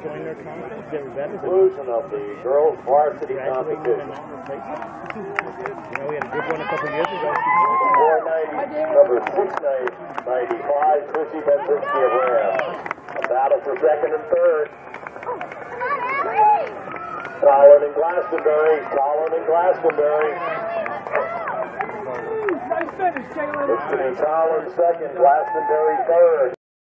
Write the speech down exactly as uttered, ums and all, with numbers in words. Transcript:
showing their confidence. They were better than Conclusion of the girls' varsity graduating competition. and not replacing. You know, we had a good one a couple of years ago. four ninety, number six ninety-five, Chrissy Bendziski of RHAM. A battle for second and third. Colin and Glastonbury, Colin and Glastonbury. Nice finish, Jalen. It's to be Colin second, Glastonbury third.